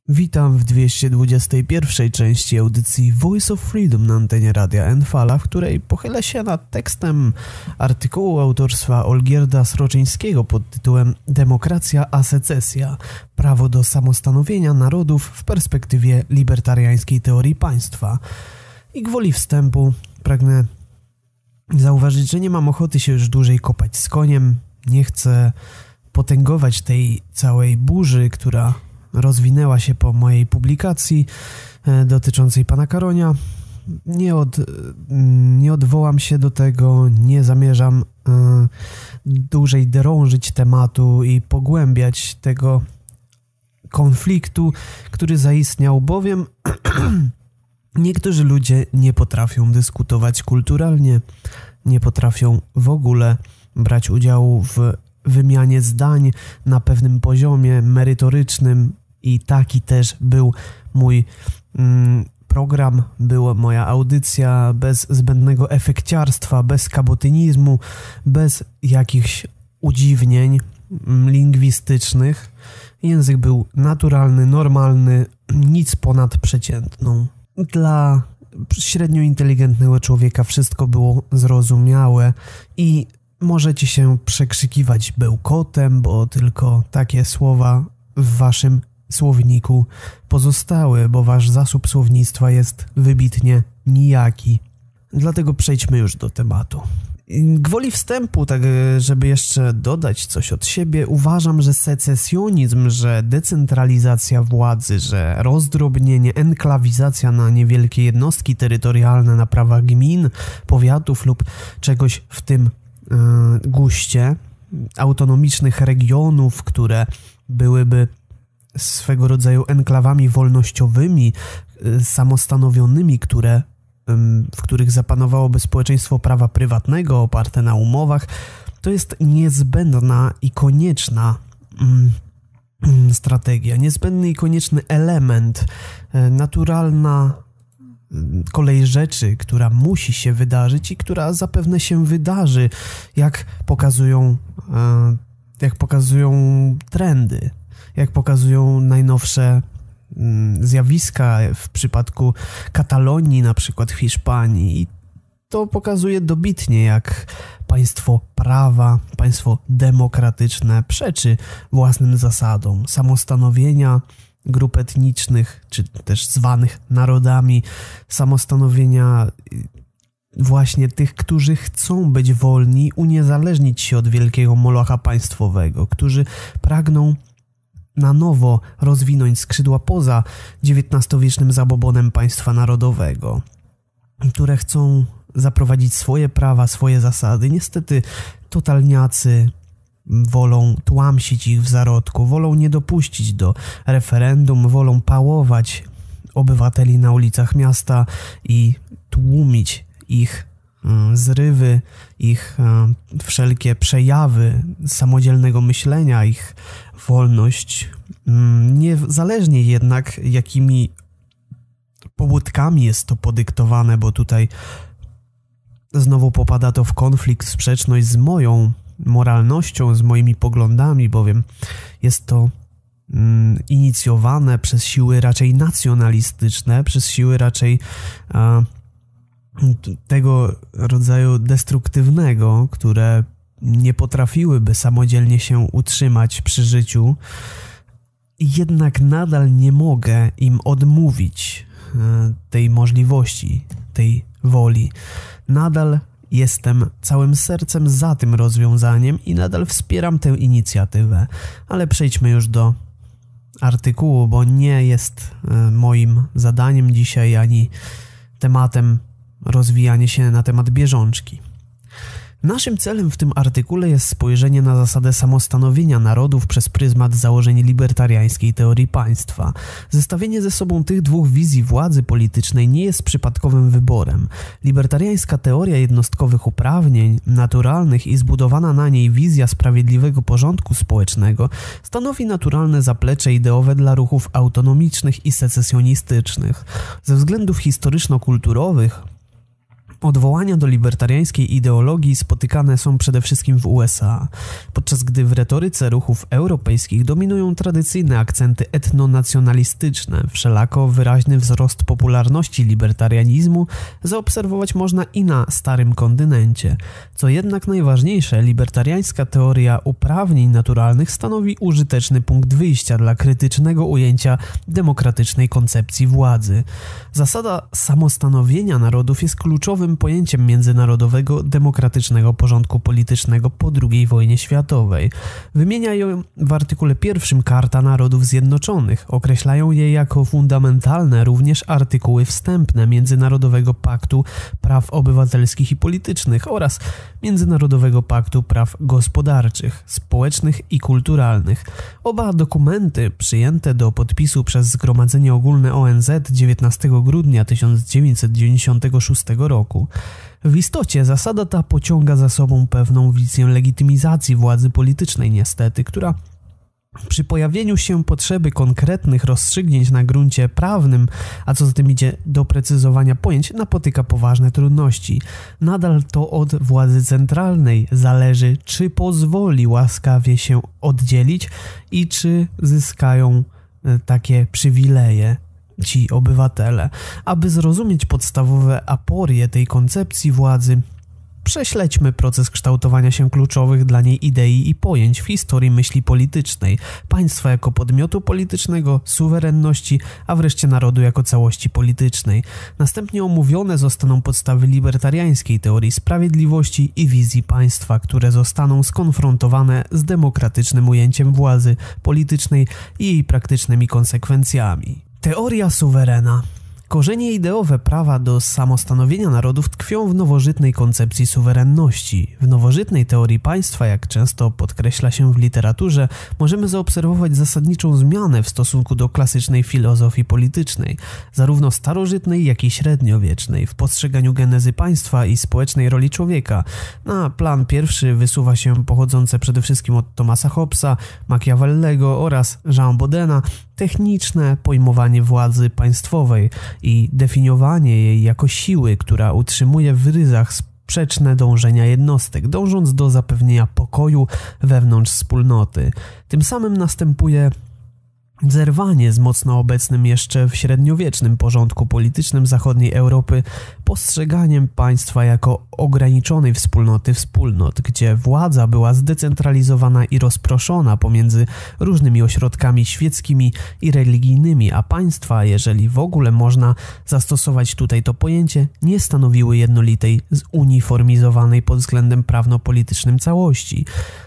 Witam w 221 części audycji Voice of Freedom na antenie Radia Enfala, w której pochylę się nad tekstem artykułu autorstwa Olgierda Sroczyńskiego pod tytułem Demokracja a secesja – prawo do samostanowienia narodów w perspektywie libertariańskiej teorii państwa. I gwoli wstępu pragnę zauważyć, że nie mam ochoty się już dłużej kopać z koniem, nie chcę potęgować tej całej burzy, która rozwinęła się po mojej publikacji dotyczącej pana Karonia. Nie odwołam się do tego, nie zamierzam dłużej drążyć tematu i pogłębiać tego konfliktu, który zaistniał, bowiem niektórzy ludzie nie potrafią dyskutować kulturalnie, nie potrafią w ogóle brać udziału w wymianie zdań na pewnym poziomie merytorycznym i taki też był mój program, była moja audycja bez zbędnego efekciarstwa, bez kabotynizmu, bez jakichś udziwnień lingwistycznych. Język był naturalny, normalny, nic ponad przeciętną. Dla średnio inteligentnego człowieka wszystko było zrozumiałe i możecie się przekrzykiwać bełkotem, bo tylko takie słowa w waszym słowniku pozostały, bo wasz zasób słownictwa jest wybitnie nijaki. Dlatego przejdźmy już do tematu. Gwoli wstępu, tak żeby jeszcze dodać coś od siebie, uważam, że secesjonizm, że decentralizacja władzy, że rozdrobnienie, enklawizacja na niewielkie jednostki terytorialne na prawach gmin, powiatów lub czegoś w tym guście, autonomicznych regionów, które byłyby swego rodzaju enklawami wolnościowymi, samostanowionymi, w których zapanowałoby społeczeństwo prawa prywatnego oparte na umowach, to jest niezbędna i konieczna strategia, niezbędny i konieczny element, naturalna kolej rzeczy, która musi się wydarzyć i która zapewne się wydarzy, jak pokazują trendy, jak pokazują najnowsze zjawiska w przypadku Katalonii, na przykład w Hiszpanii. I to pokazuje dobitnie, jak państwo prawa, państwo demokratyczne przeczy własnym zasadom samostanowienia grup etnicznych, czy też zwanych narodami, samostanowienia właśnie tych, którzy chcą być wolni, uniezależnić się od wielkiego molocha państwowego, którzy pragną na nowo rozwinąć skrzydła poza XIX-wiecznym zabobonem państwa narodowego, które chcą zaprowadzić swoje prawa, swoje zasady. Niestety totalniacy wolą tłamsić ich w zarodku, wolą nie dopuścić do referendum, wolą pałować obywateli na ulicach miasta i tłumić ich zrywy, ich wszelkie przejawy samodzielnego myślenia, ich wolność. Niezależnie jednak, jakimi pobudkami jest to podyktowane, bo tutaj znowu popada to w konflikt, sprzeczność z moją moralnością, z moimi poglądami, bowiem jest to inicjowane przez siły raczej nacjonalistyczne, przez siły raczej tego rodzaju destruktywnego, które nie potrafiłyby samodzielnie się utrzymać przy życiu. Jednak nadal nie mogę im odmówić tej możliwości, tej woli. Nadal jestem całym sercem za tym rozwiązaniem i nadal wspieram tę inicjatywę. Ale przejdźmy już do artykułu, bo nie jest moim zadaniem dzisiaj ani tematem rozwijanie się na temat bieżączki. Naszym celem w tym artykule jest spojrzenie na zasadę samostanowienia narodów przez pryzmat założeń libertariańskiej teorii państwa. Zestawienie ze sobą tych dwóch wizji władzy politycznej nie jest przypadkowym wyborem. Libertariańska teoria jednostkowych uprawnień naturalnych i zbudowana na niej wizja sprawiedliwego porządku społecznego stanowi naturalne zaplecze ideowe dla ruchów autonomicznych i secesjonistycznych. Ze względów historyczno-kulturowych Odwołania do libertariańskiej ideologii spotykane są przede wszystkim w USA, podczas gdy w retoryce ruchów europejskich dominują tradycyjne akcenty etnonacjonalistyczne. Wszelako wyraźny wzrost popularności libertarianizmu zaobserwować można i na starym kontynencie. Co jednak najważniejsze, libertariańska teoria uprawnień naturalnych stanowi użyteczny punkt wyjścia dla krytycznego ujęcia demokratycznej koncepcji władzy. Zasada samostanowienia narodów jest kluczowym pojęciem międzynarodowego demokratycznego porządku politycznego po II wojnie światowej. Wymienia ją w artykule 1 Karta Narodów Zjednoczonych. Określają je jako fundamentalne również artykuły wstępne Międzynarodowego Paktu Praw Obywatelskich i Politycznych oraz Międzynarodowego Paktu Praw Gospodarczych, Społecznych i Kulturalnych. Oba dokumenty przyjęte do podpisu przez Zgromadzenie Ogólne ONZ 19 grudnia 1996 roku. W istocie zasada ta pociąga za sobą pewną wizję legitymizacji władzy politycznej niestety, która przy pojawieniu się potrzeby konkretnych rozstrzygnięć na gruncie prawnym, a co za tym idzie doprecyzowania pojęć, napotyka poważne trudności. Nadal to od władzy centralnej zależy, czy pozwoli łaskawie się oddzielić i czy zyskają takie przywileje ci obywatele. Aby zrozumieć podstawowe aporie tej koncepcji władzy, prześledźmy proces kształtowania się kluczowych dla niej idei i pojęć w historii myśli politycznej, państwa jako podmiotu politycznego, suwerenności, a wreszcie narodu jako całości politycznej. Następnie omówione zostaną podstawy libertariańskiej teorii sprawiedliwości i wizji państwa, które zostaną skonfrontowane z demokratycznym ujęciem władzy politycznej i jej praktycznymi konsekwencjami. Teoria suwerena. Korzenie ideowe prawa do samostanowienia narodów tkwią w nowożytnej koncepcji suwerenności. W nowożytnej teorii państwa, jak często podkreśla się w literaturze, możemy zaobserwować zasadniczą zmianę w stosunku do klasycznej filozofii politycznej, zarówno starożytnej, jak i średniowiecznej, w postrzeganiu genezy państwa i społecznej roli człowieka. Na plan pierwszy wysuwa się pochodzące przede wszystkim od Thomasa Hobbesa, Machiavellego oraz Jeana Bodena techniczne pojmowanie władzy państwowej i definiowanie jej jako siły, która utrzymuje w ryzach sprzeczne dążenia jednostek, dążąc do zapewnienia pokoju wewnątrz wspólnoty. Tym samym następuje zerwanie z mocno obecnym jeszcze w średniowiecznym porządku politycznym zachodniej Europy postrzeganiem państwa jako ograniczonej wspólnoty wspólnot, gdzie władza była zdecentralizowana i rozproszona pomiędzy różnymi ośrodkami świeckimi i religijnymi, a państwa, jeżeli w ogóle można zastosować tutaj to pojęcie, nie stanowiły jednolitej, zuniformizowanej pod względem prawno-politycznym całości.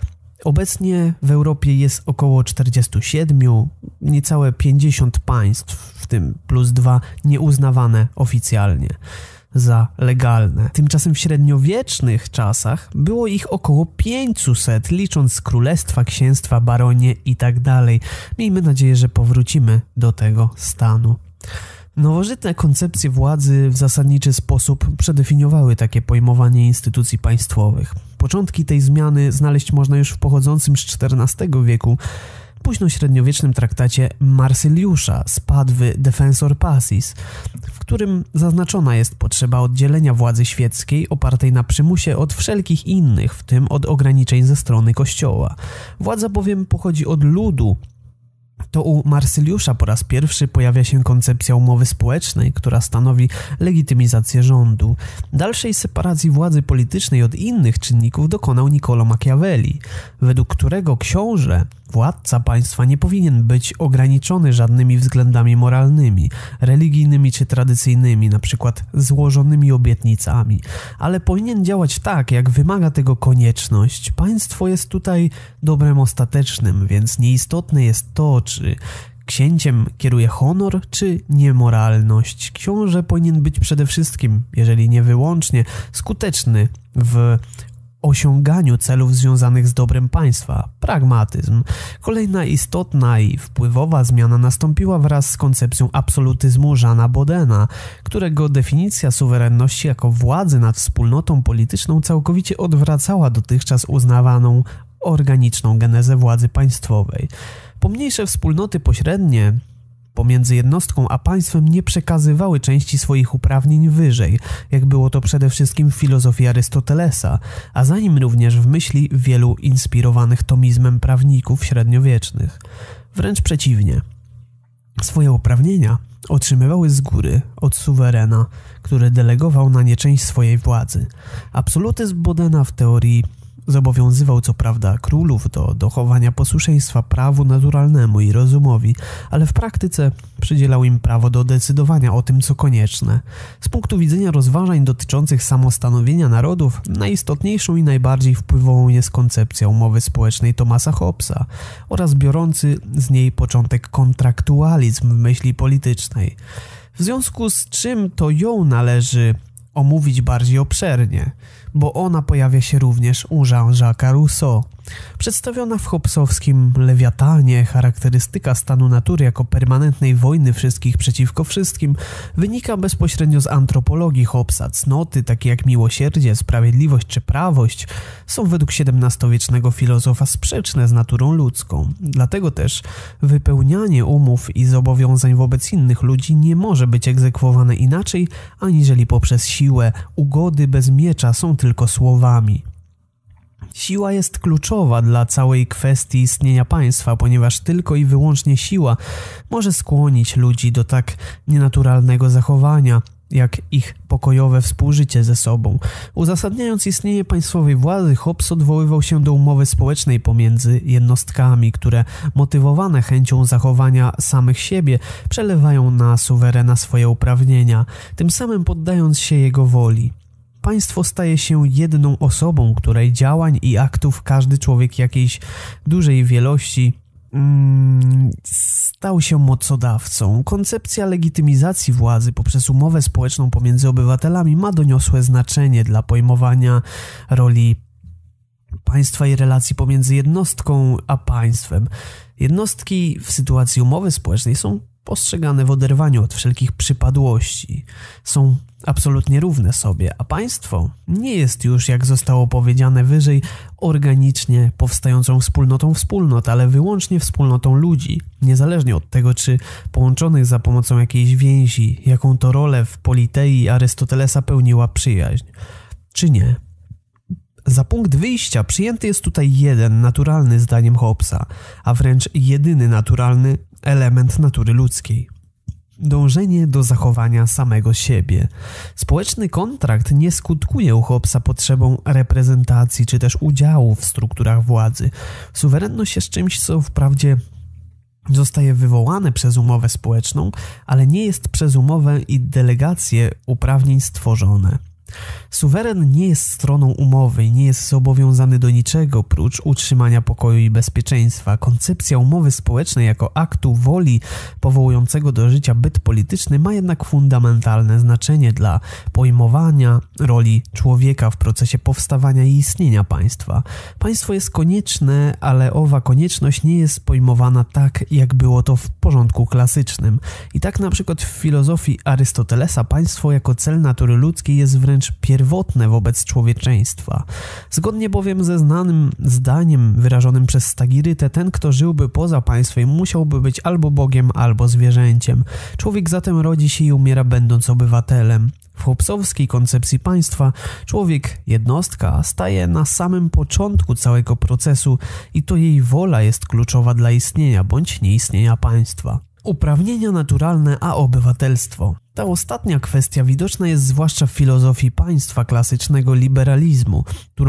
Obecnie w Europie jest około 47, niecałe 50 państw, w tym plus 2 nieuznawane oficjalnie za legalne. Tymczasem w średniowiecznych czasach było ich około 500, licząc królestwa, księstwa, baronie i tak dalej. Miejmy nadzieję, że powrócimy do tego stanu. Nowożytne koncepcje władzy w zasadniczy sposób przedefiniowały takie pojmowanie instytucji państwowych. Początki tej zmiany znaleźć można już w pochodzącym z XIV wieku późnośredniowiecznym traktacie Marsyliusza z Padwy Defensor Pacis, w którym zaznaczona jest potrzeba oddzielenia władzy świeckiej opartej na przymusie od wszelkich innych, w tym od ograniczeń ze strony Kościoła. Władza bowiem pochodzi od ludu. To u Marsyliusza po raz pierwszy pojawia się koncepcja umowy społecznej, która stanowi legitymizację rządu. Dalszej separacji władzy politycznej od innych czynników dokonał Niccolò Machiavelli, według którego książę, władca państwa, nie powinien być ograniczony żadnymi względami moralnymi, religijnymi czy tradycyjnymi, np. złożonymi obietnicami, ale powinien działać tak, jak wymaga tego konieczność. Państwo jest tutaj dobrem ostatecznym, więc nieistotne jest to, czy księciem kieruje honor czy niemoralność. Książę powinien być przede wszystkim, jeżeli nie wyłącznie, skuteczny w osiąganiu celów związanych z dobrem państwa. Pragmatyzm. Kolejna istotna i wpływowa zmiana nastąpiła wraz z koncepcją absolutyzmu Jeana Bodena, którego definicja suwerenności jako władzy nad wspólnotą polityczną całkowicie odwracała dotychczas uznawaną organiczną genezę władzy państwowej. Pomniejsze wspólnoty pośrednie pomiędzy jednostką a państwem nie przekazywały części swoich uprawnień wyżej, jak było to przede wszystkim w filozofii Arystotelesa, a za nim również w myśli wielu inspirowanych tomizmem prawników średniowiecznych. Wręcz przeciwnie. Swoje uprawnienia otrzymywały z góry, od suwerena, który delegował na nie część swojej władzy. Absolutyzm Bodena w teorii zobowiązywał co prawda królów do dochowania posłuszeństwa prawu naturalnemu i rozumowi, ale w praktyce przydzielał im prawo do decydowania o tym, co konieczne. Z punktu widzenia rozważań dotyczących samostanowienia narodów, najistotniejszą i najbardziej wpływową jest koncepcja umowy społecznej Thomasa Hobbesa oraz biorący z niej początek kontraktualizm w myśli politycznej. W związku z czym to ją należy omówić bardziej obszernie, bo ona pojawia się również u Jean-Jacques'a Rousseau. Przedstawiona w hobbesowskim Lewiatanie charakterystyka stanu natury jako permanentnej wojny wszystkich przeciwko wszystkim wynika bezpośrednio z antropologii Hobbesa. Cnoty takie jak miłosierdzie, sprawiedliwość czy prawość są według XVII-wiecznego filozofa sprzeczne z naturą ludzką. Dlatego też wypełnianie umów i zobowiązań wobec innych ludzi nie może być egzekwowane inaczej, aniżeli poprzez siłę. Ugody bez miecza są tylko słowami. Siła jest kluczowa dla całej kwestii istnienia państwa, ponieważ tylko i wyłącznie siła może skłonić ludzi do tak nienaturalnego zachowania, jak ich pokojowe współżycie ze sobą. Uzasadniając istnienie państwowej władzy, Hobbes odwoływał się do umowy społecznej pomiędzy jednostkami, które motywowane chęcią zachowania samych siebie przelewają na suwerena swoje uprawnienia, tym samym poddając się jego woli. Państwo staje się jedną osobą, której działań i aktów każdy człowiek jakiejś dużej wielości stał się mocodawcą. Koncepcja legitymizacji władzy poprzez umowę społeczną pomiędzy obywatelami ma doniosłe znaczenie dla pojmowania roli państwa i relacji pomiędzy jednostką a państwem. Jednostki w sytuacji umowy społecznej są postrzegane w oderwaniu od wszelkich przypadłości. Są absolutnie równe sobie, a państwo nie jest już, jak zostało powiedziane wyżej, organicznie powstającą wspólnotą wspólnot, ale wyłącznie wspólnotą ludzi, niezależnie od tego, czy połączonych za pomocą jakiejś więzi, jaką to rolę w Politei Arystotelesa pełniła przyjaźń, czy nie. Za punkt wyjścia przyjęty jest tutaj jeden naturalny zdaniem Hobbesa, a wręcz jedyny naturalny element natury ludzkiej. Dążenie do zachowania samego siebie. Społeczny kontrakt nie skutkuje u Hobbesa potrzebą reprezentacji czy też udziału w strukturach władzy. Suwerenność jest czymś, co wprawdzie zostaje wywołane przez umowę społeczną, ale nie jest przez umowę i delegację uprawnień stworzone. Suweren nie jest stroną umowy i nie jest zobowiązany do niczego prócz utrzymania pokoju i bezpieczeństwa. Koncepcja umowy społecznej jako aktu woli powołującego do życia byt polityczny ma jednak fundamentalne znaczenie dla pojmowania roli człowieka w procesie powstawania i istnienia państwa. Państwo jest konieczne, ale owa konieczność nie jest pojmowana tak, jak było to w porządku klasycznym. I tak na przykład w filozofii Arystotelesa państwo jako cel natury ludzkiej jest wręcz pierwotne wobec człowieczeństwa. Zgodnie bowiem ze znanym zdaniem wyrażonym przez Stagirytę, ten, kto żyłby poza państwem, musiałby być albo Bogiem, albo zwierzęciem. Człowiek zatem rodzi się i umiera, będąc obywatelem. W hobbesowskiej koncepcji państwa człowiek, jednostka, staje na samym początku całego procesu i to jej wola jest kluczowa dla istnienia bądź nieistnienia państwa. Uprawnienia naturalne a obywatelstwo. Ta ostatnia kwestia widoczna jest zwłaszcza w filozofii państwa klasycznego liberalizmu,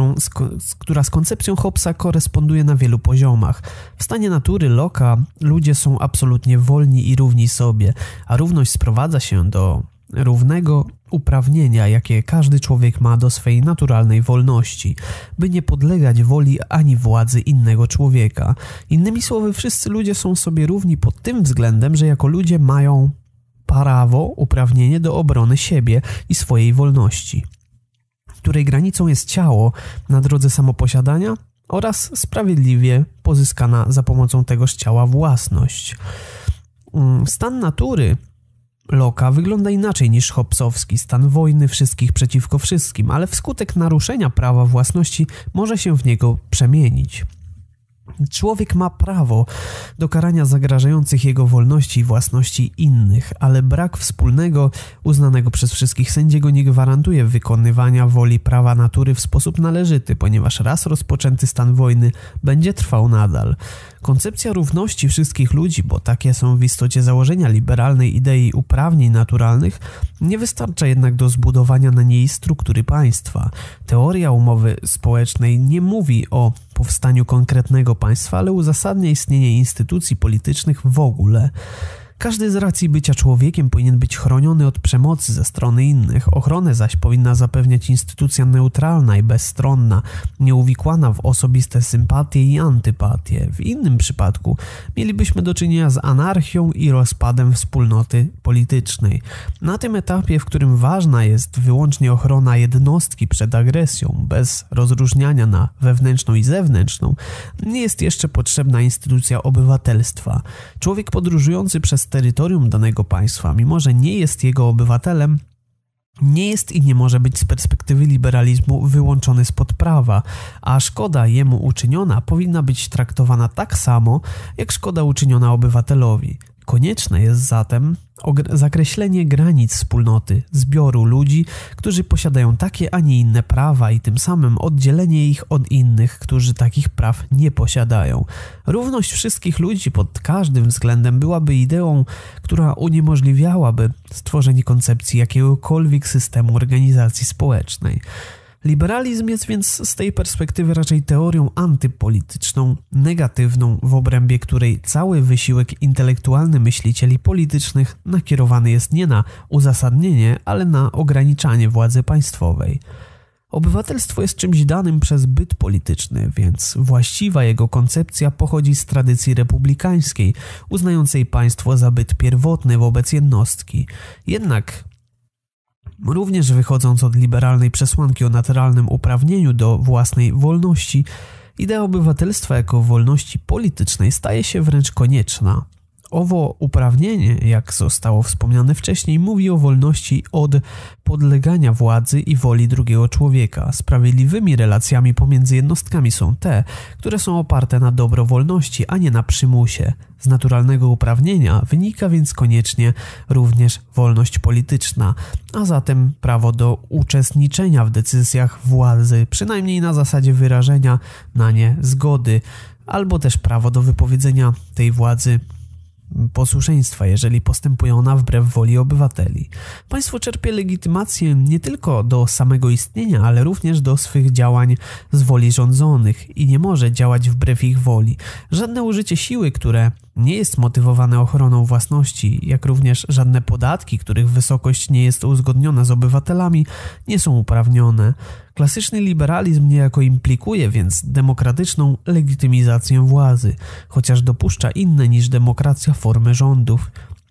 która z koncepcją Hobbesa koresponduje na wielu poziomach. W stanie natury Locke'a ludzie są absolutnie wolni i równi sobie, a równość sprowadza się do równego uprawnienia, jakie każdy człowiek ma do swej naturalnej wolności, by nie podlegać woli ani władzy innego człowieka. Innymi słowy, wszyscy ludzie są sobie równi pod tym względem, że jako ludzie mają prawo, uprawnienie do obrony siebie i swojej wolności, której granicą jest ciało na drodze samoposiadania oraz sprawiedliwie pozyskana za pomocą tegoż ciała własność. Stan natury Locke'a wygląda inaczej niż hobbesowski stan wojny wszystkich przeciwko wszystkim, ale wskutek naruszenia prawa własności może się w niego przemienić. Człowiek ma prawo do karania zagrażających jego wolności i własności innych, ale brak wspólnego, uznanego przez wszystkich sędziego nie gwarantuje wykonywania woli prawa natury w sposób należyty, ponieważ raz rozpoczęty stan wojny będzie trwał nadal. Koncepcja równości wszystkich ludzi, bo takie są w istocie założenia liberalnej idei uprawnień naturalnych, nie wystarcza jednak do zbudowania na niej struktury państwa. Teoria umowy społecznej nie mówi o powstaniu konkretnego państwa, ale uzasadnia istnienie instytucji politycznych w ogóle. Każdy z racji bycia człowiekiem powinien być chroniony od przemocy ze strony innych. Ochronę zaś powinna zapewniać instytucja neutralna i bezstronna, nieuwikłana w osobiste sympatie i antypatie. W innym przypadku mielibyśmy do czynienia z anarchią i rozpadem wspólnoty politycznej. Na tym etapie, w którym ważna jest wyłącznie ochrona jednostki przed agresją, bez rozróżniania na wewnętrzną i zewnętrzną, nie jest jeszcze potrzebna instytucja obywatelstwa. Człowiek podróżujący przez terytorium danego państwa, mimo że nie jest jego obywatelem, nie jest i nie może być z perspektywy liberalizmu wyłączony spod prawa, a szkoda jemu uczyniona powinna być traktowana tak samo, jak szkoda uczyniona obywatelowi. Konieczne jest zatem zakreślenie granic wspólnoty, zbioru ludzi, którzy posiadają takie, a nie inne prawa i tym samym oddzielenie ich od innych, którzy takich praw nie posiadają. Równość wszystkich ludzi pod każdym względem byłaby ideą, która uniemożliwiałaby stworzenie koncepcji jakiegokolwiek systemu organizacji społecznej. Liberalizm jest więc z tej perspektywy raczej teorią antypolityczną, negatywną, w obrębie której cały wysiłek intelektualny myślicieli politycznych nakierowany jest nie na uzasadnienie, ale na ograniczanie władzy państwowej. Obywatelstwo jest czymś danym przez byt polityczny, więc właściwa jego koncepcja pochodzi z tradycji republikańskiej, uznającej państwo za byt pierwotny wobec jednostki. Jednak również wychodząc od liberalnej przesłanki o naturalnym uprawnieniu do własnej wolności, idea obywatelstwa jako wolności politycznej staje się wręcz konieczna. Owo uprawnienie, jak zostało wspomniane wcześniej, mówi o wolności od podlegania władzy i woli drugiego człowieka. Sprawiedliwymi relacjami pomiędzy jednostkami są te, które są oparte na dobrowolności, a nie na przymusie. Z naturalnego uprawnienia wynika więc koniecznie również wolność polityczna, a zatem prawo do uczestniczenia w decyzjach władzy, przynajmniej na zasadzie wyrażenia na nie zgody, albo też prawo do wypowiedzenia tej władzy posłuszeństwa, jeżeli postępuje ona wbrew woli obywateli. Państwo czerpie legitymację nie tylko do samego istnienia, ale również do swych działań z woli rządzonych i nie może działać wbrew ich woli. Żadne użycie siły, które nie jest motywowane ochroną własności, jak również żadne podatki, których wysokość nie jest uzgodniona z obywatelami, nie są uprawnione. Klasyczny liberalizm niejako implikuje więc demokratyczną legitymizację władzy, chociaż dopuszcza inne niż demokracja formy rządów.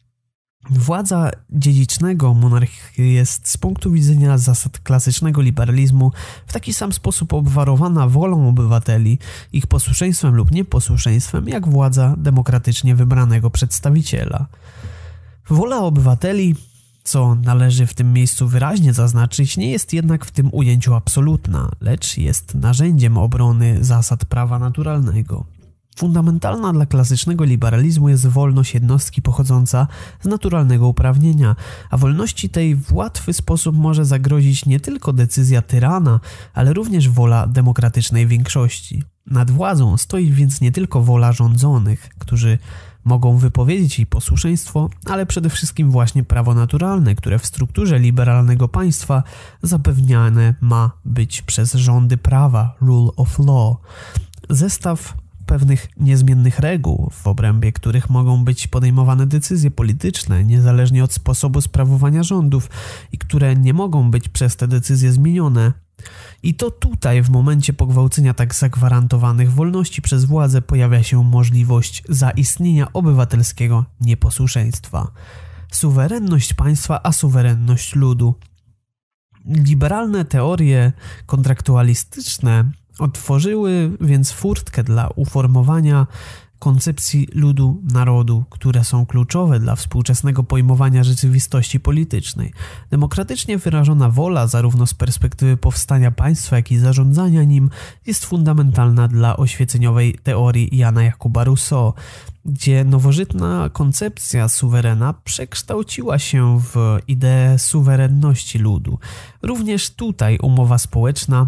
Władza dziedzicznego monarchii jest z punktu widzenia zasad klasycznego liberalizmu w taki sam sposób obwarowana wolą obywateli, ich posłuszeństwem lub nieposłuszeństwem, jak władza demokratycznie wybranego przedstawiciela. Wola obywateli, co należy w tym miejscu wyraźnie zaznaczyć, nie jest jednak w tym ujęciu absolutna, lecz jest narzędziem obrony zasad prawa naturalnego. Fundamentalna dla klasycznego liberalizmu jest wolność jednostki pochodząca z naturalnego uprawnienia, a wolności tej w łatwy sposób może zagrozić nie tylko decyzja tyrana, ale również wola demokratycznej większości. Nad władzą stoi więc nie tylko wola rządzonych, którzy mogą wypowiedzieć jej posłuszeństwo, ale przede wszystkim właśnie prawo naturalne, które w strukturze liberalnego państwa zapewniane ma być przez rządy prawa, rule of law. Zestaw pewnych niezmiennych reguł, w obrębie których mogą być podejmowane decyzje polityczne, niezależnie od sposobu sprawowania rządów i które nie mogą być przez te decyzje zmienione. I to tutaj, w momencie pogwałcenia tak zagwarantowanych wolności przez władzę, pojawia się możliwość zaistnienia obywatelskiego nieposłuszeństwa. Suwerenność państwa, a suwerenność ludu. Liberalne teorie kontraktualistyczne otworzyły więc furtkę dla uformowania koncepcji ludu, narodu, które są kluczowe dla współczesnego pojmowania rzeczywistości politycznej. Demokratycznie wyrażona wola, zarówno z perspektywy powstania państwa, jak i zarządzania nim, jest fundamentalna dla oświeceniowej teorii Jana Jakuba Rousseau, gdzie nowożytna koncepcja suwerena przekształciła się w ideę suwerenności ludu. Również tutaj umowa społeczna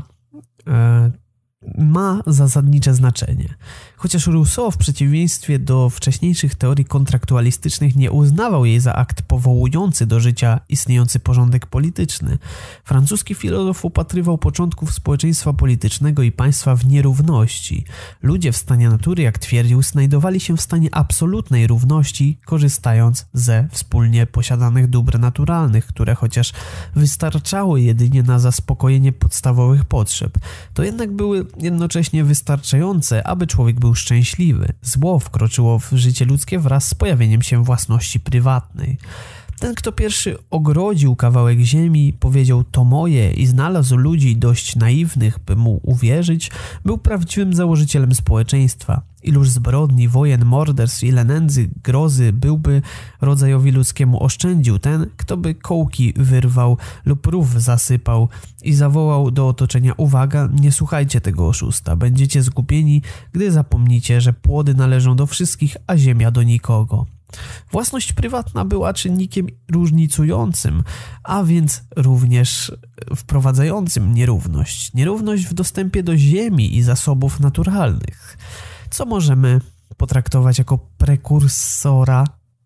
ma zasadnicze znaczenie. Chociaż Rousseau w przeciwieństwie do wcześniejszych teorii kontraktualistycznych nie uznawał jej za akt powołujący do życia istniejący porządek polityczny, francuski filozof upatrywał początków społeczeństwa politycznego i państwa w nierówności. Ludzie w stanie natury, jak twierdził, znajdowali się w stanie absolutnej równości, korzystając ze wspólnie posiadanych dóbr naturalnych, które chociaż wystarczały jedynie na zaspokojenie podstawowych potrzeb, to jednak były jednocześnie wystarczające, aby człowiek był szczęśliwy. Zło wkroczyło w życie ludzkie wraz z pojawieniem się własności prywatnej. Ten, kto pierwszy ogrodził kawałek ziemi, powiedział to moje i znalazł ludzi dość naiwnych, by mu uwierzyć, był prawdziwym założycielem społeczeństwa. Iluż zbrodni, wojen, morderstw, ile nędzy, grozy byłby rodzajowi ludzkiemu oszczędził ten, kto by kołki wyrwał lub rów zasypał i zawołał do otoczenia: uwaga, nie słuchajcie tego oszusta, będziecie zgubieni, gdy zapomnicie, że płody należą do wszystkich, a ziemia do nikogo. Własność prywatna była czynnikiem różnicującym, a więc również wprowadzającym nierówność. Nierówność w dostępie do ziemi i zasobów naturalnych, co możemy potraktować jako prekursora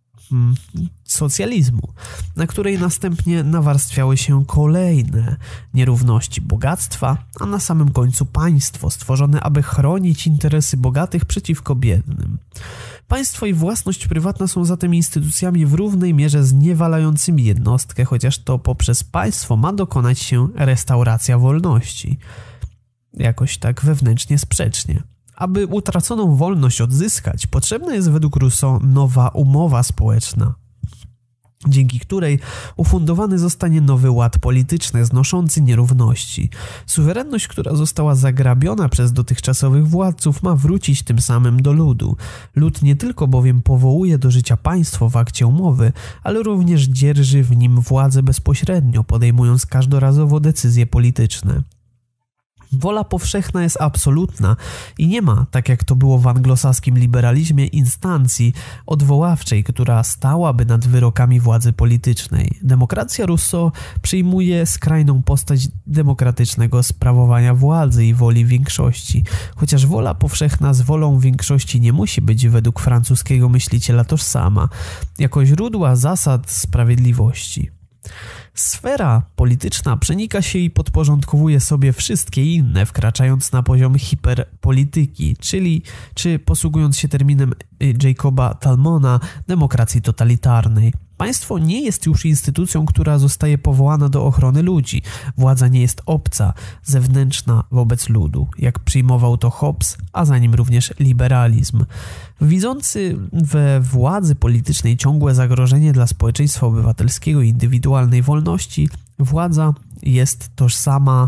socjalizmu, na której następnie nawarstwiały się kolejne nierówności bogactwa, a na samym końcu państwo stworzone, aby chronić interesy bogatych przeciwko biednym. Państwo i własność prywatna są zatem instytucjami w równej mierze zniewalającymi jednostkę, chociaż to poprzez państwo ma dokonać się restauracja wolności. Jakoś tak wewnętrznie sprzecznie. Aby utraconą wolność odzyskać, potrzebna jest według Rousseau nowa umowa społeczna, dzięki której ufundowany zostanie nowy ład polityczny znoszący nierówności. Suwerenność, która została zagrabiona przez dotychczasowych władców, ma wrócić tym samym do ludu. Lud nie tylko bowiem powołuje do życia państwo w akcie umowy, ale również dzierży w nim władzę bezpośrednio, podejmując każdorazowo decyzje polityczne. Wola powszechna jest absolutna i nie ma, tak jak to było w anglosaskim liberalizmie, instancji odwoławczej, która stałaby nad wyrokami władzy politycznej. Demokracja Rousseau przyjmuje skrajną postać demokratycznego sprawowania władzy i woli większości, chociaż wola powszechna z wolą większości nie musi być według francuskiego myśliciela tożsama, jako źródła zasad sprawiedliwości. Sfera polityczna przenika się i podporządkowuje sobie wszystkie inne, wkraczając na poziom hiperpolityki, czy posługując się terminem Jacoba Talmona, demokracji totalitarnej. Państwo nie jest już instytucją, która zostaje powołana do ochrony ludzi. Władza nie jest obca, zewnętrzna wobec ludu, jak przyjmował to Hobbes, a za nim również liberalizm. Widzący we władzy politycznej ciągłe zagrożenie dla społeczeństwa obywatelskiego i indywidualnej wolności, władza jest tożsama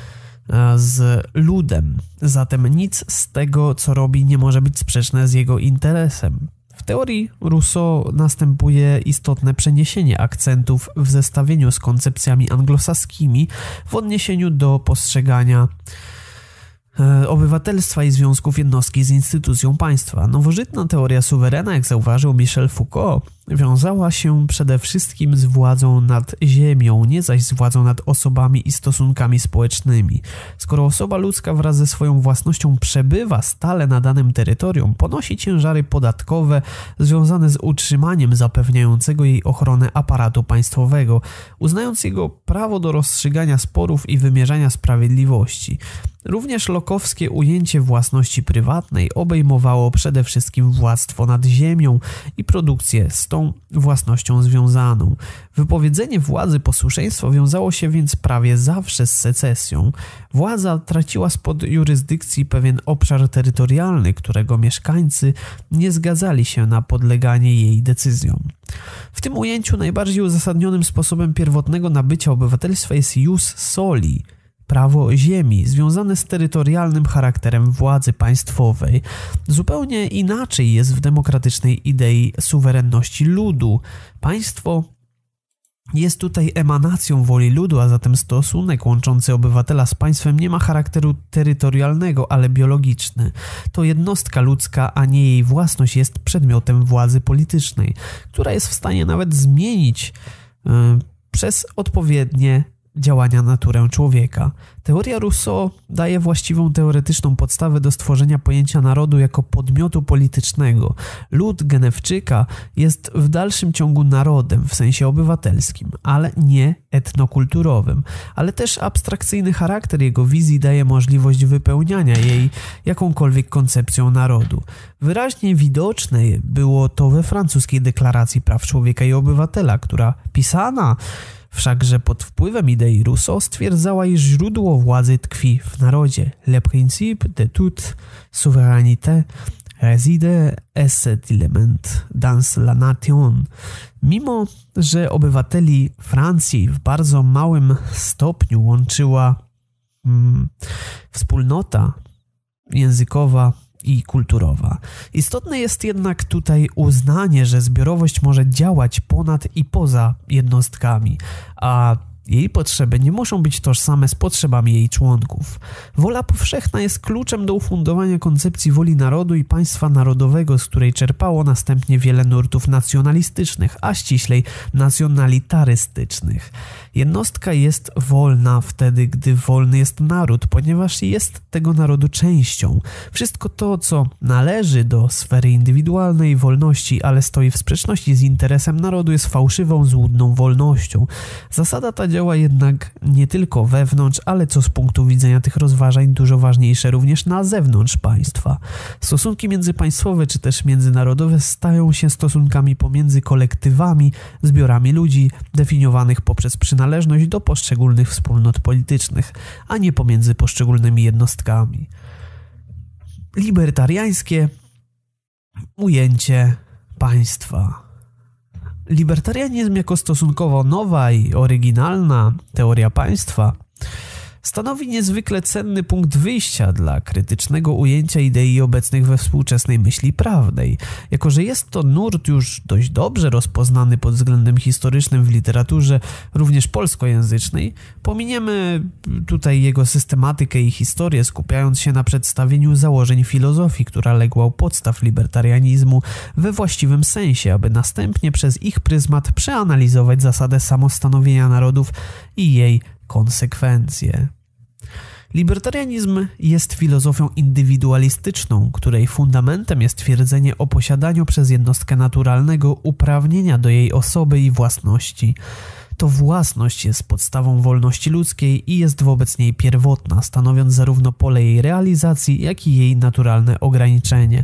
z ludem. Zatem nic z tego, co robi, nie może być sprzeczne z jego interesem. W teorii Rousseau następuje istotne przeniesienie akcentów w zestawieniu z koncepcjami anglosaskimi w odniesieniu do postrzegania obywatelstwa i związków jednostki z instytucją państwa. Nowożytna teoria suwerena, jak zauważył Michel Foucault, wiązała się przede wszystkim z władzą nad ziemią, nie zaś z władzą nad osobami i stosunkami społecznymi. Skoro osoba ludzka wraz ze swoją własnością przebywa stale na danym terytorium, ponosi ciężary podatkowe związane z utrzymaniem zapewniającego jej ochronę aparatu państwowego, uznając jego prawo do rozstrzygania sporów i wymierzania sprawiedliwości. Również lokowskie ujęcie własności prywatnej obejmowało przede wszystkim władztwo nad ziemią i produkcję z tą własnością związaną. Wypowiedzenie władzy posłuszeństwa wiązało się więc prawie zawsze z secesją. Władza traciła spod jurysdykcji pewien obszar terytorialny, którego mieszkańcy nie zgadzali się na podleganie jej decyzjom. W tym ujęciu najbardziej uzasadnionym sposobem pierwotnego nabycia obywatelstwa jest jus soli, prawo ziemi, związane z terytorialnym charakterem władzy państwowej. Zupełnie inaczej jest w demokratycznej idei suwerenności ludu. Państwo jest tutaj emanacją woli ludu, a zatem stosunek łączący obywatela z państwem nie ma charakteru terytorialnego, ale biologiczny. To jednostka ludzka, a nie jej własność jest przedmiotem władzy politycznej, która jest w stanie nawet zmienić przez odpowiednie działania naturę człowieka. Teoria Rousseau daje właściwą teoretyczną podstawę do stworzenia pojęcia narodu jako podmiotu politycznego. Lud Genewczyka jest w dalszym ciągu narodem w sensie obywatelskim, ale nie etnokulturowym. Ale też abstrakcyjny charakter jego wizji daje możliwość wypełniania jej jakąkolwiek koncepcją narodu. Wyraźnie widoczne było to we francuskiej deklaracji praw człowieka i obywatela, która pisana wszakże pod wpływem idei Rousseau stwierdzała, iż źródło władzy tkwi w narodzie. Le principe de toute souveraineté réside et cet élément dans la nation. Mimo że obywateli Francji w bardzo małym stopniu łączyła wspólnota językowa i kulturowa. Istotne jest jednak tutaj uznanie, że zbiorowość może działać ponad i poza jednostkami, a jej potrzeby nie muszą być tożsame z potrzebami jej członków. Wola powszechna jest kluczem do ufundowania koncepcji woli narodu i państwa narodowego, z której czerpało następnie wiele nurtów nacjonalistycznych, a ściślej nacjonalitarystycznych. Jednostka jest wolna wtedy, gdy wolny jest naród, ponieważ jest tego narodu częścią. Wszystko to, co należy do sfery indywidualnej wolności, ale stoi w sprzeczności z interesem narodu, jest fałszywą, złudną wolnością. Zasada ta działa jednak nie tylko wewnątrz, ale co z punktu widzenia tych rozważań dużo ważniejsze również na zewnątrz państwa. Stosunki międzypaństwowe czy też międzynarodowe stają się stosunkami pomiędzy kolektywami, zbiorami ludzi, definiowanych poprzez przynależność do poszczególnych wspólnot politycznych, a nie pomiędzy poszczególnymi jednostkami. Libertariańskie ujęcie państwa. Libertarianizm jako stosunkowo nowa i oryginalna teoria państwa stanowi niezwykle cenny punkt wyjścia dla krytycznego ujęcia idei obecnych we współczesnej myśli prawnej. Jako że jest to nurt już dość dobrze rozpoznany pod względem historycznym w literaturze, również polskojęzycznej, pominiemy tutaj jego systematykę i historię, skupiając się na przedstawieniu założeń filozofii, która legła u podstaw libertarianizmu we właściwym sensie, aby następnie przez ich pryzmat przeanalizować zasadę samostanowienia narodów i jej konsekwencje. Libertarianizm jest filozofią indywidualistyczną, której fundamentem jest twierdzenie o posiadaniu przez jednostkę naturalnego uprawnienia do jej osoby i własności. To własność jest podstawą wolności ludzkiej i jest wobec niej pierwotna, stanowiąc zarówno pole jej realizacji, jak i jej naturalne ograniczenie.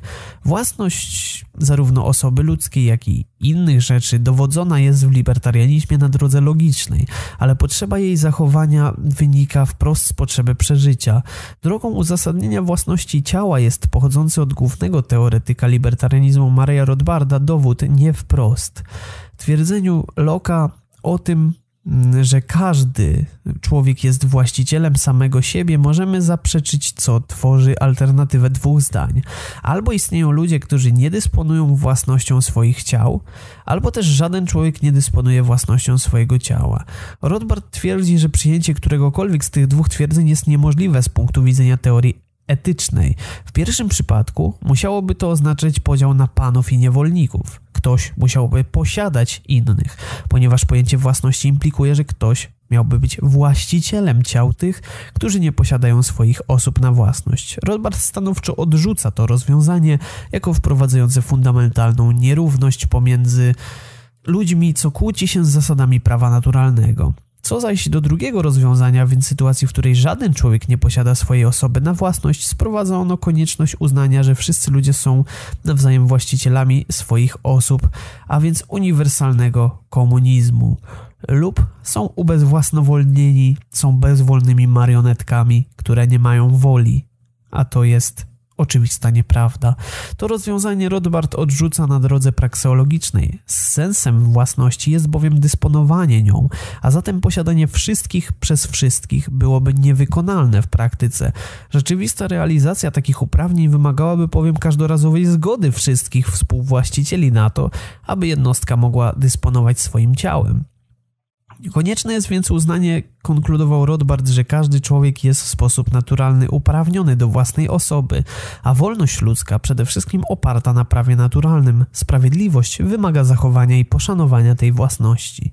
Własność zarówno osoby ludzkiej, jak i innych rzeczy dowodzona jest w libertarianizmie na drodze logicznej, ale potrzeba jej zachowania wynika wprost z potrzeby przeżycia. Drogą uzasadnienia własności ciała jest pochodzący od głównego teoretyka libertarianizmu Murraya Rothbarda dowód nie wprost. Twierdzeniu Locke'a o tym, że każdy człowiek jest właścicielem samego siebie, możemy zaprzeczyć, co tworzy alternatywę dwóch zdań. Albo istnieją ludzie, którzy nie dysponują własnością swoich ciał, albo też żaden człowiek nie dysponuje własnością swojego ciała. Rothbard twierdzi, że przyjęcie któregokolwiek z tych dwóch twierdzeń jest niemożliwe z punktu widzenia teorii etycznej. W pierwszym przypadku musiałoby to oznaczać podział na panów i niewolników. Ktoś musiałby posiadać innych, ponieważ pojęcie własności implikuje, że ktoś miałby być właścicielem ciał tych, którzy nie posiadają swoich osób na własność. Rothbard stanowczo odrzuca to rozwiązanie jako wprowadzające fundamentalną nierówność pomiędzy ludźmi, co kłóci się z zasadami prawa naturalnego. Co zaś do drugiego rozwiązania, więc sytuacji, w której żaden człowiek nie posiada swojej osoby na własność, sprowadza ono konieczność uznania, że wszyscy ludzie są nawzajem właścicielami swoich osób, a więc uniwersalnego komunizmu. Lub są ubezwłasnowolnieni, są bezwolnymi marionetkami, które nie mają woli, a to jest oczywista nieprawda. To rozwiązanie Rothbard odrzuca na drodze prakseologicznej. Sensem własności jest bowiem dysponowanie nią, a zatem posiadanie wszystkich przez wszystkich byłoby niewykonalne w praktyce. Rzeczywista realizacja takich uprawnień wymagałaby bowiem każdorazowej zgody wszystkich współwłaścicieli na to, aby jednostka mogła dysponować swoim ciałem. Konieczne jest więc uznanie, konkludował Rothbard, że każdy człowiek jest w sposób naturalny uprawniony do własnej osoby, a wolność ludzka, przede wszystkim oparta na prawie naturalnym, sprawiedliwość wymaga zachowania i poszanowania tej własności.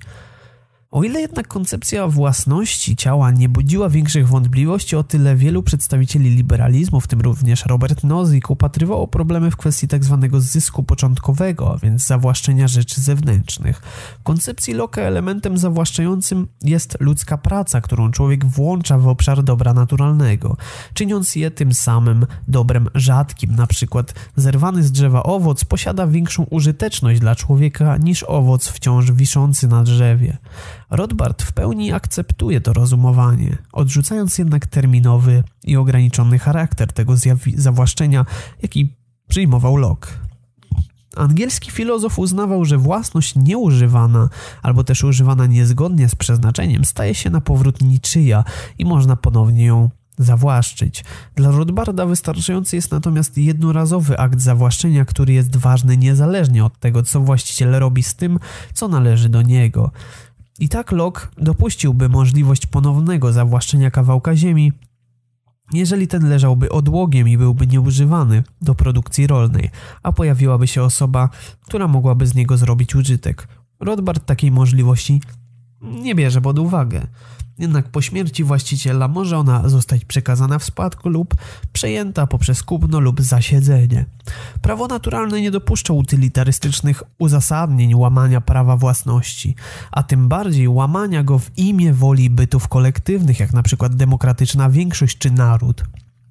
O ile jednak koncepcja własności ciała nie budziła większych wątpliwości, o tyle wielu przedstawicieli liberalizmu, w tym również Robert Nozick, upatrywało problemy w kwestii tzw. zysku początkowego, a więc zawłaszczenia rzeczy zewnętrznych. W koncepcji Locke'a elementem zawłaszczającym jest ludzka praca, którą człowiek włącza w obszar dobra naturalnego, czyniąc je tym samym dobrem rzadkim. Na przykład zerwany z drzewa owoc posiada większą użyteczność dla człowieka niż owoc wciąż wiszący na drzewie. Rothbard w pełni akceptuje to rozumowanie, odrzucając jednak terminowy i ograniczony charakter tego zawłaszczenia, jaki przyjmował Locke. Angielski filozof uznawał, że własność nieużywana albo też używana niezgodnie z przeznaczeniem staje się na powrót niczyja i można ponownie ją zawłaszczyć. Dla Rothbarda wystarczający jest natomiast jednorazowy akt zawłaszczenia, który jest ważny niezależnie od tego, co właściciel robi z tym, co należy do niego. I tak Locke dopuściłby możliwość ponownego zawłaszczenia kawałka ziemi, jeżeli ten leżałby odłogiem i byłby nieużywany do produkcji rolnej, a pojawiłaby się osoba, która mogłaby z niego zrobić użytek. Rothbard takiej możliwości nie bierze pod uwagę. Jednak po śmierci właściciela może ona zostać przekazana w spadku lub przejęta poprzez kupno lub zasiedzenie. Prawo naturalne nie dopuszcza utylitarystycznych uzasadnień łamania prawa własności, a tym bardziej łamania go w imię woli bytów kolektywnych, jak na przykład demokratyczna większość czy naród.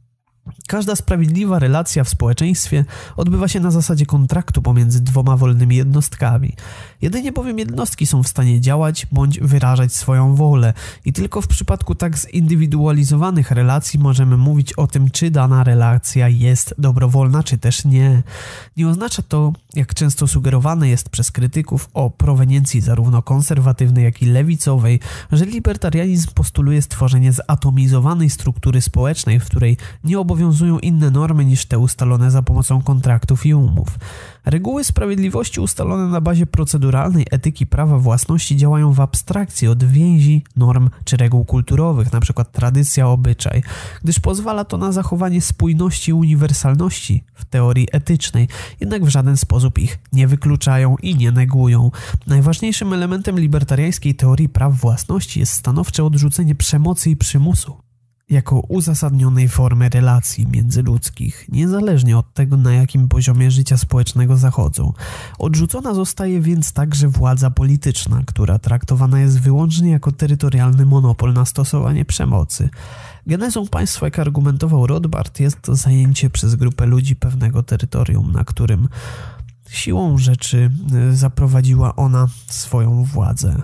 Każda sprawiedliwa relacja w społeczeństwie odbywa się na zasadzie kontraktu pomiędzy dwoma wolnymi jednostkami. Jedynie bowiem jednostki są w stanie działać bądź wyrażać swoją wolę i tylko w przypadku tak zindywidualizowanych relacji możemy mówić o tym, czy dana relacja jest dobrowolna, czy też nie. Nie oznacza to, jak często sugerowane jest przez krytyków o proweniencji zarówno konserwatywnej, jak i lewicowej, że libertarianizm postuluje stworzenie zatomizowanej struktury społecznej, w której nie obowiązują inne normy niż te ustalone za pomocą kontraktów i umów. Reguły sprawiedliwości ustalone na bazie proceduralnej etyki prawa własności działają w abstrakcji od więzi, norm czy reguł kulturowych, np. tradycja, obyczaj, gdyż pozwala to na zachowanie spójności i uniwersalności w teorii etycznej, jednak w żaden sposób ich nie wykluczają i nie negują. Najważniejszym elementem libertariańskiej teorii praw własności jest stanowcze odrzucenie przemocy i przymusu jako uzasadnionej formy relacji międzyludzkich, niezależnie od tego, na jakim poziomie życia społecznego zachodzą. Odrzucona zostaje więc także władza polityczna, która traktowana jest wyłącznie jako terytorialny monopol na stosowanie przemocy. Genezą państwa, jak argumentował Rothbard, jest to zajęcie przez grupę ludzi pewnego terytorium, na którym siłą rzeczy zaprowadziła ona swoją władzę,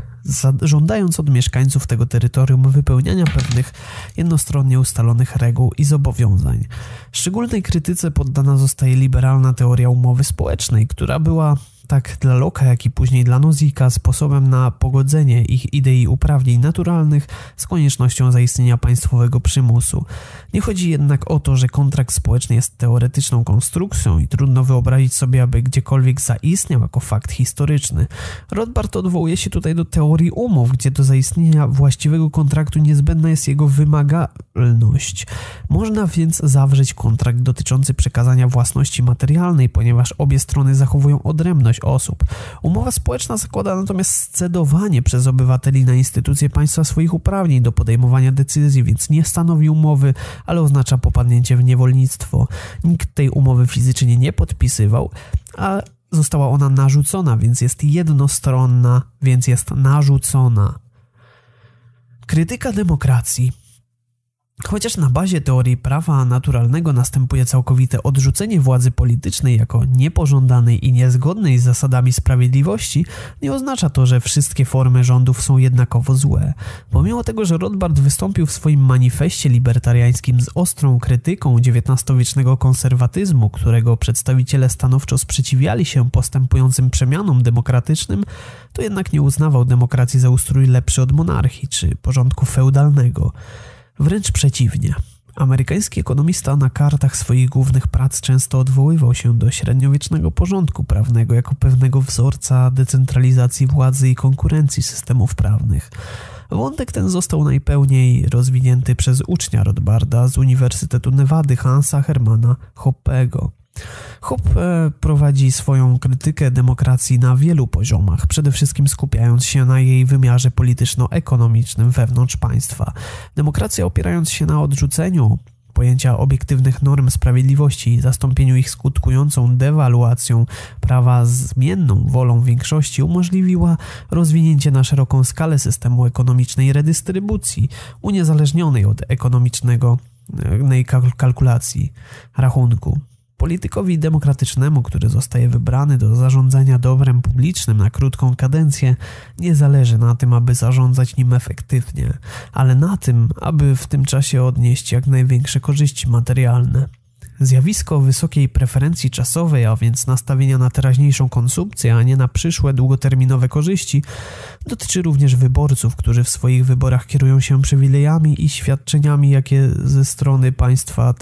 żądając od mieszkańców tego terytorium wypełniania pewnych jednostronnie ustalonych reguł i zobowiązań. Szczególnej krytyce poddana zostaje liberalna teoria umowy społecznej, która była tak dla Locke'a, jak i później dla Nozicka sposobem na pogodzenie ich idei uprawnień naturalnych z koniecznością zaistnienia państwowego przymusu. Nie chodzi jednak o to, że kontrakt społeczny jest teoretyczną konstrukcją i trudno wyobrazić sobie, aby gdziekolwiek zaistniał jako fakt historyczny. Rothbard odwołuje się tutaj do teorii umów, gdzie do zaistnienia właściwego kontraktu niezbędna jest jego wymagalność. Można więc zawrzeć kontrakt dotyczący przekazania własności materialnej, ponieważ obie strony zachowują odrębność osób. Umowa społeczna zakłada natomiast scedowanie przez obywateli na instytucje państwa swoich uprawnień do podejmowania decyzji, więc nie stanowi umowy, ale oznacza popadnięcie w niewolnictwo. Nikt tej umowy fizycznie nie podpisywał, a została ona narzucona, więc jest jednostronna, więc jest narzucona. Krytyka demokracji Chociaż na bazie teorii prawa naturalnego następuje całkowite odrzucenie władzy politycznej jako niepożądanej i niezgodnej z zasadami sprawiedliwości, nie oznacza to, że wszystkie formy rządów są jednakowo złe. Pomimo tego, że Rothbard wystąpił w swoim manifestie libertariańskim z ostrą krytyką XIX-wiecznego konserwatyzmu, którego przedstawiciele stanowczo sprzeciwiali się postępującym przemianom demokratycznym, to jednak nie uznawał demokracji za ustrój lepszy od monarchii czy porządku feudalnego. Wręcz przeciwnie. Amerykański ekonomista na kartach swoich głównych prac często odwoływał się do średniowiecznego porządku prawnego jako pewnego wzorca decentralizacji władzy i konkurencji systemów prawnych. Wątek ten został najpełniej rozwinięty przez ucznia Rothbarda z Uniwersytetu Nevady Hansa Hermana Hoppego. Hoppe prowadzi swoją krytykę demokracji na wielu poziomach, przede wszystkim skupiając się na jej wymiarze polityczno-ekonomicznym wewnątrz państwa. Demokracja, opierając się na odrzuceniu pojęcia obiektywnych norm sprawiedliwości i zastąpieniu ich skutkującą dewaluacją prawa zmienną wolą większości, umożliwiła rozwinięcie na szeroką skalę systemu ekonomicznej redystrybucji, uniezależnionej od ekonomicznej kalkulacji rachunku. Politykowi demokratycznemu, który zostaje wybrany do zarządzania dobrem publicznym na krótką kadencję, nie zależy na tym, aby zarządzać nim efektywnie, ale na tym, aby w tym czasie odnieść jak największe korzyści materialne. Zjawisko wysokiej preferencji czasowej, a więc nastawienia na teraźniejszą konsumpcję, a nie na przyszłe, długoterminowe korzyści, dotyczy również wyborców, którzy w swoich wyborach kierują się przywilejami i świadczeniami, jakie ze strony państwa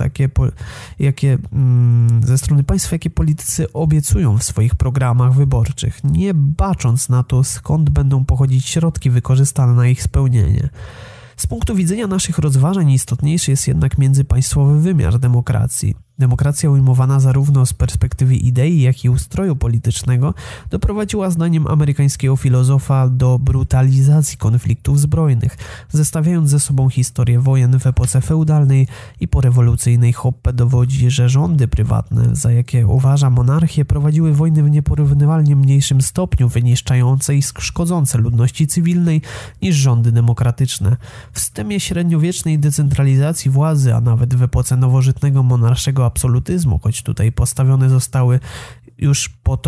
politycy obiecują w swoich programach wyborczych, nie bacząc na to, skąd będą pochodzić środki wykorzystane na ich spełnienie. Z punktu widzenia naszych rozważań istotniejszy jest jednak międzypaństwowy wymiar demokracji. Demokracja ujmowana zarówno z perspektywy idei, jak i ustroju politycznego doprowadziła zdaniem amerykańskiego filozofa do brutalizacji konfliktów zbrojnych, zestawiając ze sobą historię wojen w epoce feudalnej i porewolucyjnej. Hoppe dowodzi, że rządy prywatne, za jakie uważa monarchię, prowadziły wojny w nieporównywalnie mniejszym stopniu wyniszczające i szkodzące ludności cywilnej niż rządy demokratyczne. W systemie średniowiecznej decentralizacji władzy, a nawet w epoce nowożytnego monarszego absolutyzmu, choć tutaj postawione zostały już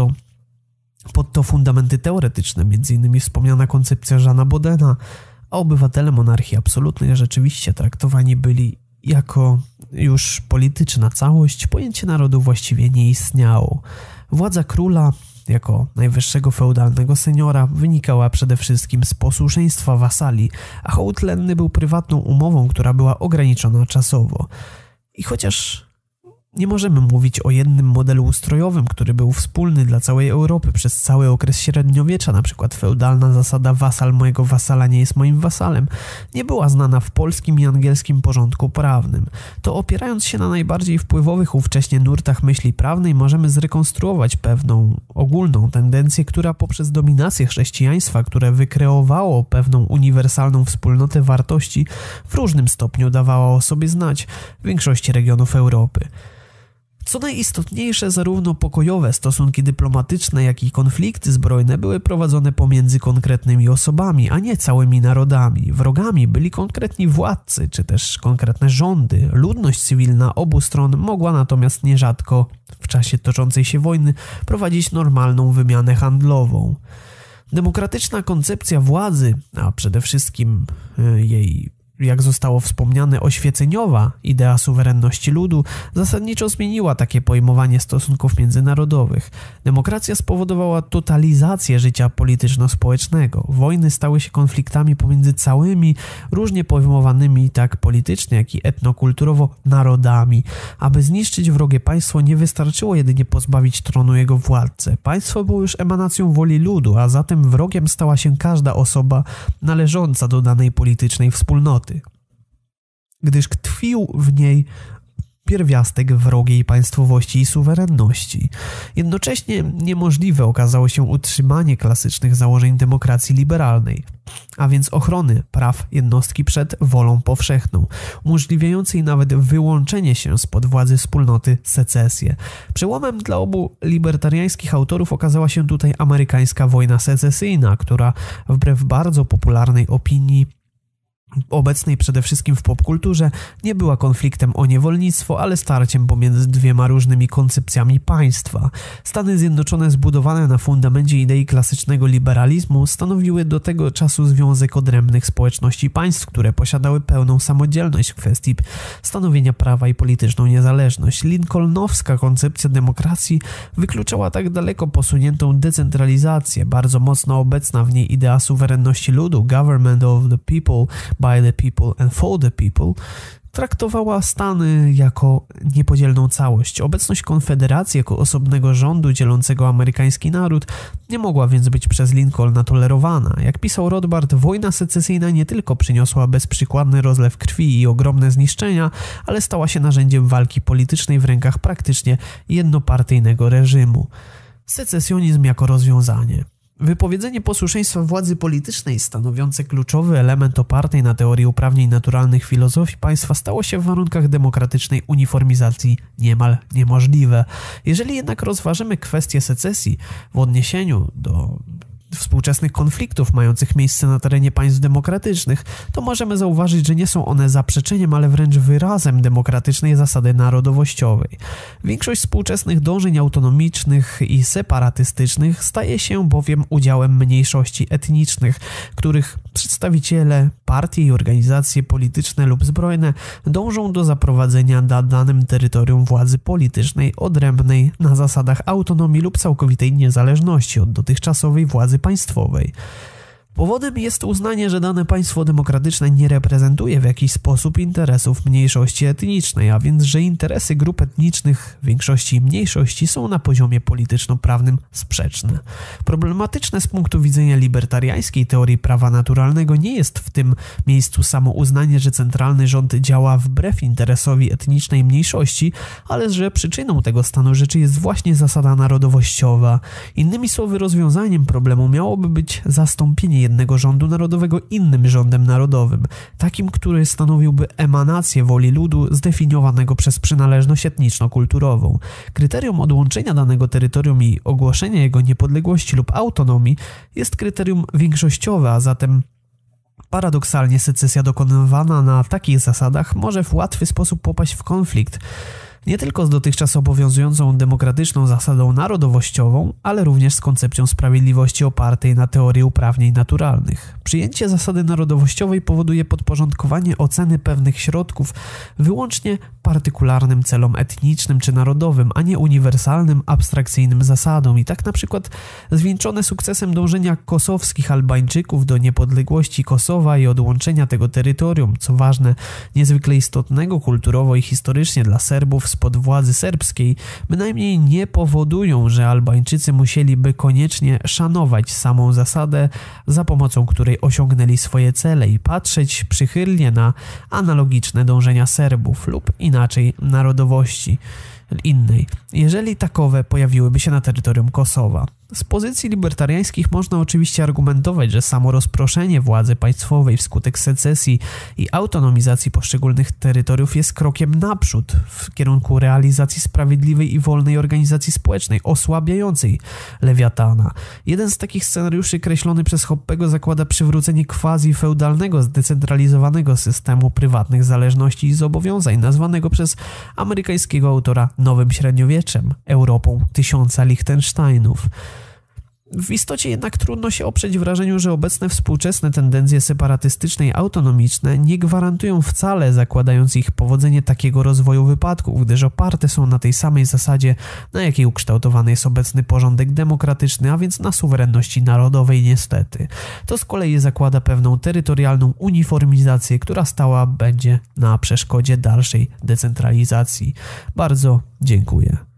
pod to fundamenty teoretyczne, m.in. wspomniana koncepcja Jeana Bodena, a obywatele monarchii absolutnej rzeczywiście traktowani byli jako już polityczna całość, pojęcie narodu właściwie nie istniało. Władza króla jako najwyższego feudalnego seniora wynikała przede wszystkim z posłuszeństwa wasali, a hołd lenny był prywatną umową, która była ograniczona czasowo. I chociaż nie możemy mówić o jednym modelu ustrojowym, który był wspólny dla całej Europy przez cały okres średniowiecza, na przykład feudalna zasada wasal mojego wasala nie jest moim wasalem, nie była znana w polskim i angielskim porządku prawnym. To opierając się na najbardziej wpływowych ówcześnie nurtach myśli prawnej możemy zrekonstruować pewną ogólną tendencję, która poprzez dominację chrześcijaństwa, które wykreowało pewną uniwersalną wspólnotę wartości, w różnym stopniu dawała o sobie znać w większości regionów Europy. Co najistotniejsze, zarówno pokojowe stosunki dyplomatyczne, jak i konflikty zbrojne były prowadzone pomiędzy konkretnymi osobami, a nie całymi narodami. Wrogami byli konkretni władcy, czy też konkretne rządy. Ludność cywilna obu stron mogła natomiast nierzadko w czasie toczącej się wojny prowadzić normalną wymianę handlową. Demokratyczna koncepcja władzy, a przede wszystkim jej, jak zostało wspomniane, oświeceniowa idea suwerenności ludu, zasadniczo zmieniła takie pojmowanie stosunków międzynarodowych. Demokracja spowodowała totalizację życia polityczno-społecznego. Wojny stały się konfliktami pomiędzy całymi, różnie pojmowanymi tak politycznie, jak i etnokulturowo narodami. Aby zniszczyć wrogie państwo, nie wystarczyło jedynie pozbawić tronu jego władcę. Państwo było już emanacją woli ludu, a zatem wrogiem stała się każda osoba należąca do danej politycznej wspólnoty, gdyż tkwił w niej pierwiastek wrogiej państwowości i suwerenności. Jednocześnie niemożliwe okazało się utrzymanie klasycznych założeń demokracji liberalnej, a więc ochrony praw jednostki przed wolą powszechną, umożliwiającej nawet wyłączenie się spod władzy wspólnoty secesję. Przełomem dla obu libertariańskich autorów okazała się tutaj amerykańska wojna secesyjna, która wbrew bardzo popularnej opinii obecnej przede wszystkim w popkulturze, nie była konfliktem o niewolnictwo, ale starciem pomiędzy dwiema różnymi koncepcjami państwa. Stany Zjednoczone, zbudowane na fundamencie idei klasycznego liberalizmu, stanowiły do tego czasu związek odrębnych społeczności państw, które posiadały pełną samodzielność w kwestii stanowienia prawa i polityczną niezależność. Lincolnowska koncepcja demokracji wykluczała tak daleko posuniętą decentralizację, bardzo mocno obecna w niej idea suwerenności ludu, government of the people, by the people and for the people, traktowała Stany jako niepodzielną całość. Obecność Konfederacji jako osobnego rządu dzielącego amerykański naród nie mogła więc być przez Lincolna tolerowana. Jak pisał Rothbard, wojna secesyjna nie tylko przyniosła bezprzykładny rozlew krwi i ogromne zniszczenia, ale stała się narzędziem walki politycznej w rękach praktycznie jednopartyjnego reżimu. Secesjonizm jako rozwiązanie. Wypowiedzenie posłuszeństwa władzy politycznej, stanowiące kluczowy element opartej na teorii uprawnień naturalnych filozofii państwa, stało się w warunkach demokratycznej uniformizacji niemal niemożliwe. Jeżeli jednak rozważymy kwestię secesji w odniesieniu do współczesnych konfliktów mających miejsce na terenie państw demokratycznych, to możemy zauważyć, że nie są one zaprzeczeniem, ale wręcz wyrazem demokratycznej zasady narodowościowej. Większość współczesnych dążeń autonomicznych i separatystycznych staje się bowiem udziałem mniejszości etnicznych, których przedstawiciele, partie i organizacje polityczne lub zbrojne dążą do zaprowadzenia na danym terytorium władzy politycznej odrębnej na zasadach autonomii lub całkowitej niezależności od dotychczasowej władzy państwowej. Powodem jest uznanie, że dane państwo demokratyczne nie reprezentuje w jakiś sposób interesów mniejszości etnicznej, a więc że interesy grup etnicznych większości i mniejszości są na poziomie polityczno-prawnym sprzeczne. Problematyczne z punktu widzenia libertariańskiej teorii prawa naturalnego nie jest w tym miejscu samo uznanie, że centralny rząd działa wbrew interesowi etnicznej mniejszości, ale że przyczyną tego stanu rzeczy jest właśnie zasada narodowościowa. Innymi słowy, rozwiązaniem problemu miałoby być zastąpienie jednego rządu narodowego innym rządem narodowym, takim, który stanowiłby emanację woli ludu zdefiniowanego przez przynależność etniczno-kulturową. Kryterium odłączenia danego terytorium i ogłoszenia jego niepodległości lub autonomii jest kryterium większościowe, a zatem paradoksalnie secesja dokonywana na takich zasadach może w łatwy sposób popaść w konflikt nie tylko z dotychczas obowiązującą demokratyczną zasadą narodowościową, ale również z koncepcją sprawiedliwości opartej na teorii uprawnień naturalnych. Przyjęcie zasady narodowościowej powoduje podporządkowanie oceny pewnych środków wyłącznie partykularnym celom etnicznym czy narodowym, a nie uniwersalnym, abstrakcyjnym zasadom. I tak na przykład zwieńczone sukcesem dążenia kosowskich Albańczyków do niepodległości Kosowa i odłączenia tego terytorium, co ważne, niezwykle istotnego kulturowo i historycznie dla Serbów spod władzy serbskiej, bynajmniej nie powodują, że Albańczycy musieliby koniecznie szanować samą zasadę, za pomocą której osiągnęli swoje cele i patrzeć przychylnie na analogiczne dążenia Serbów lub inaczej narodowości innej, jeżeli takowe pojawiłyby się na terytorium Kosowa. Z pozycji libertariańskich można oczywiście argumentować, że samo rozproszenie władzy państwowej wskutek secesji i autonomizacji poszczególnych terytoriów jest krokiem naprzód w kierunku realizacji sprawiedliwej i wolnej organizacji społecznej, osłabiającej Lewiatana. Jeden z takich scenariuszy kreślony przez Hoppego zakłada przywrócenie quasi-feudalnego, zdecentralizowanego systemu prywatnych zależności i zobowiązań, nazwanego przez amerykańskiego autora nowym średniowieczem, Europą tysiąca Liechtensteinów. W istocie jednak trudno się oprzeć wrażeniu, że obecne współczesne tendencje separatystyczne i autonomiczne nie gwarantują wcale, zakładając ich powodzenie, takiego rozwoju wypadków, gdyż oparte są na tej samej zasadzie, na jakiej ukształtowany jest obecny porządek demokratyczny, a więc na suwerenności narodowej niestety. To z kolei zakłada pewną terytorialną uniformizację, która stała będzie na przeszkodzie dalszej decentralizacji. Bardzo dziękuję.